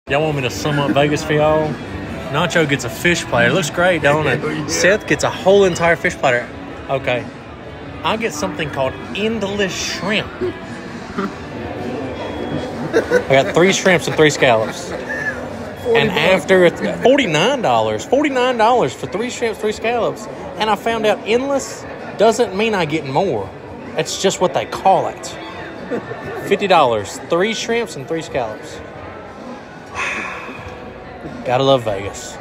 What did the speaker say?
Y'all want me to sum up Vegas for y'all? Nacho gets a fish platter. It looks great, don't it? Yeah. Seth gets a whole entire fish platter. Okay. I'll get something called endless shrimp. I got 3 shrimps and 3 scallops. And after it's $49 for 3 shrimps, 3 scallops. And I found out endless doesn't mean I get more. It's just what they call it. $50, 3 shrimps and 3 scallops. Gotta love Vegas.